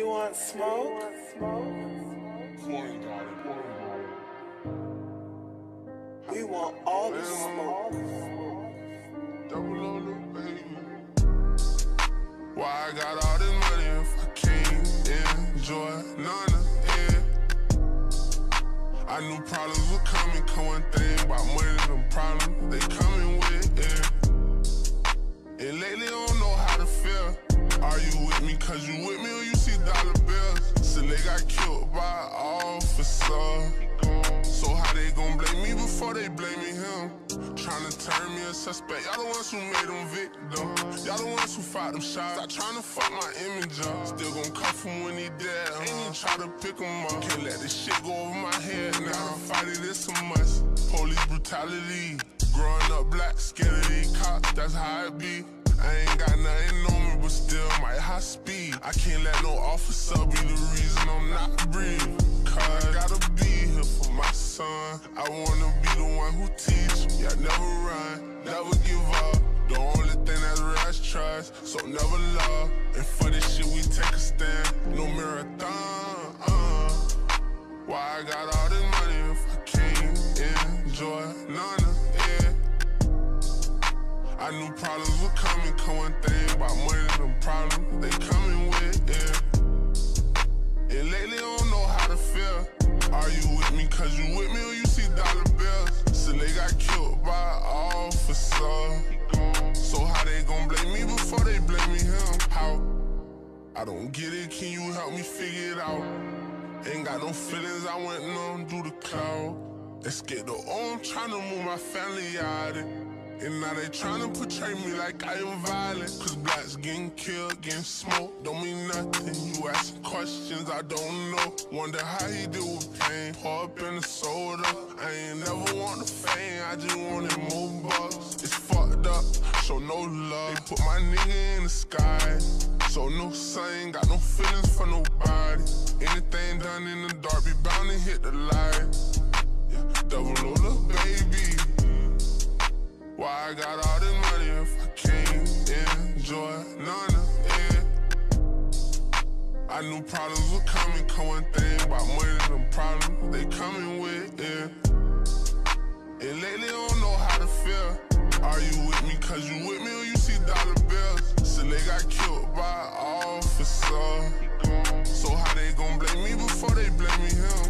want smoke? We want all the smoke. Double on the baby. Why I got all this money if I can't enjoy none of it? I knew problems were coming, one thing about money, them problems, they coming with it. And lately I don't know how to feel. Are you with me cause you with me or you see dollar bills? So they got killed by an officer. So how they gon' blame me before they blaming him? Tryna turn me a suspect. Y'all the ones who made them victim. Y'all the ones who fought them shots. Stop tryna fuck my image up. Still gon' cuff him when he dead. Ain't even try to pick him up. Can't let this shit go over my head. Now I'm fighting this so much. Police brutality. Growing up black, scared of these cops. That's how it be. I ain't got nothing on me, but still might high speed. I can't let no officer be the reason I'm not breathing. Cause I gotta be here for my son. I wanna be the one who teach. Yeah, never run, never give up. The only thing that's real is trust, so never love. And for this shit we take a stand, no marathon. Why I got all this money if I can't enjoy none of it? I knew problems were coming, one thing about money, them problems, they coming with it. And lately I don't know how to feel. Are you with me cause you with me or you see dollar bills? So they got killed by an officer. So how they gon' blame me before they blaming him? How? I don't get it, can you help me figure it out? Ain't got no feelings, I went numb through the cloud. Let's get the I'm tryna move my family out of it. And now they tryna portray me like I am violent. Cause blacks getting killed, getting smoked, don't mean nothing. You asking questions I don't know. Wonder how he deal with pain. Pour up in the soda. I ain't never want the fame, I just wanted more bucks. It's fucked up, so no love. They put my nigga in the sky. So no sun, got no feelings for nobody. Anything done in the dark be bound to hit the light. Yeah, double over, baby. Why I got all this money if I can't enjoy none of it? I knew problems were coming, one thing about money, them problems, they coming with it. And lately I don't know how to feel. Are you with me cause you with me or you see dollar bills? So they got killed by an officer. So how they gon' blame me before they blaming him?